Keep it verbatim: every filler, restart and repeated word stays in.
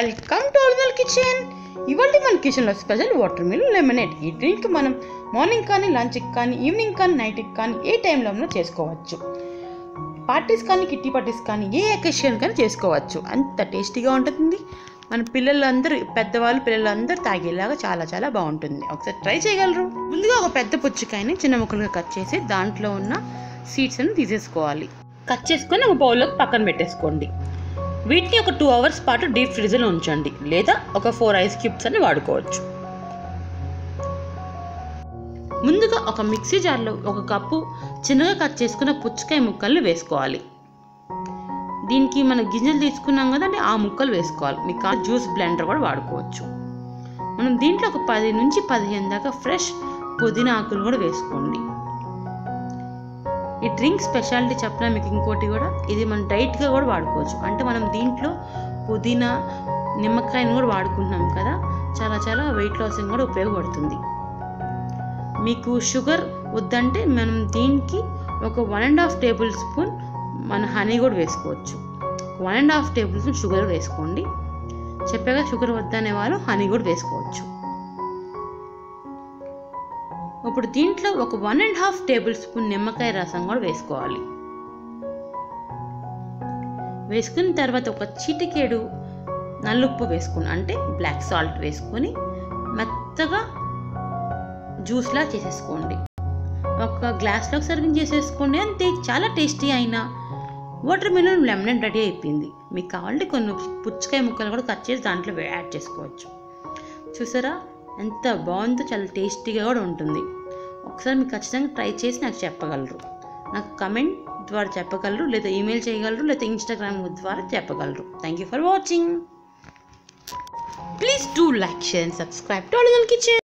Welcome to original kitchen. ఇవాళ మన కిచెన్లో స్పెషల్ వాటర్ మిలన్ లెమనేడ్. ఈ డ్రింక్ మనం మార్నింగ్ కానీ, లంచ్కి కానీ, ఈవినింగ్ కానీ, నైట్కి కానీ ఏ టైంలో చేసుకోవచ్చు. పార్టీస్ కానీ, కిట్టి పార్టీస్ కానీ, ఏ అకేషన్ కానీ చేసుకోవచ్చు. అంత టేస్టీగా ఉంటుంది. మన పిల్లలందరూ, పెద్దవాళ్ళు పిల్లలందరూ తాగేలాగా చాలా చాలా బాగుంటుంది. ఒకసారి ట్రై చేయగలరు. ముందుగా ఒక పెద్ద పుచ్చకాయని చిన్న ముక్కలుగా కట్ చేసి దాంట్లో ఉన్న సీడ్స్ అని తీసేసుకోవాలి. కట్ చేసుకొని ఒక బౌల్లోకి పక్కన పెట్టేసుకోండి. వీటిని ఒక టూ అవర్స్ పాటు డీప్ ఫ్రిడ్జ్లో ఉంచండి, లేదా ఒక ఫోర్ ఐస్ క్యూబ్స్ అని వాడుకోవచ్చు. ముందుగా ఒక మిక్సీ జార్లో ఒక కప్పు చిన్నగా కట్ చేసుకున్న పుచ్చకాయ ముక్కల్ని వేసుకోవాలి. దీనికి మన గింజలు తీసుకున్నాం కదండి, ఆ ముక్కలు వేసుకోవాలి. మీకు జ్యూస్ బ్లెండర్ కూడా వాడుకోవచ్చు. మనం దీంట్లో ఒక పది నుంచి పదిహేను దాకా ఫ్రెష్ పుదీనా ఆకులు కూడా వేసుకోండి. ఈ డ్రింక్ స్పెషాలిటీ చెప్పిన మీకు ఇంకోటి కూడా, ఇది మనం డైట్గా కూడా వాడుకోవచ్చు. అంటే మనం దీంట్లో పుదీనా, నిమ్మకాయను కూడా వాడుకుంటున్నాం కదా, చాలా చాలా వెయిట్ లాసింగ్ కూడా ఉపయోగపడుతుంది. మీకు షుగర్ వద్దంటే మనం దీనికి ఒక one and half tablespoon మన హనీ కూడా వేసుకోవచ్చు. One and half tablespoon sugar వేసుకోండి. చెప్పాక షుగర్ వద్దనే వాళ్ళు హనీ కూడా వేసుకోవచ్చు. ఇప్పుడు దీంట్లో ఒక one and half tablespoon నిమ్మకాయ రసం కూడా వేసుకోవాలి. వేసుకున్న తర్వాత ఒక చిటికెడు నల్లుప్పు వేసుకుని, అంటే బ్లాక్ సాల్ట్ వేసుకొని మెత్తగా జ్యూస్లా చేసేసుకోండి. ఒక గ్లాస్లోకి సర్వింగ్ చేసేసుకోండి. అంతే, చాలా టేస్టీ అయిన వాటర్ మిలన్ లెమనేడ్ రెడీ అయిపోయింది. మీకు కావాలంటే కొన్ని పుచ్చకాయ ముక్కలు కూడా కట్ చేసి దాంట్లో యాడ్ చేసుకోవచ్చు. చూసారా ఎంత బాగుందో, చాలా టేస్టీగా కూడా ఉంటుంది. ఒకసారి మీకు ఖచ్చితంగా ట్రై చేసి నాకు చెప్పగలరు. నాకు కమెంట్ ద్వారా చెప్పగలరు, లేదా ఈమెయిల్ చేయగలరు, లేదా ఇన్స్టాగ్రామ్ ద్వారా చెప్పగలరు. Thank you for watching. Please do like, share and subscribe to original kitchen.